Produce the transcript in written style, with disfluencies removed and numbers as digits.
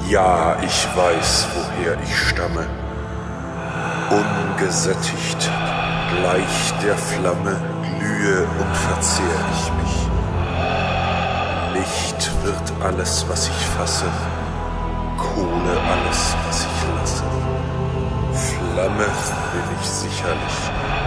Ja, ich weiß, woher ich stamme. Ungesättigt, gleich der Flamme, glühe und verzehr ich mich. Licht wird alles, was ich fasse, Kohle alles, was ich lasse. Flamme bin ich sicherlich,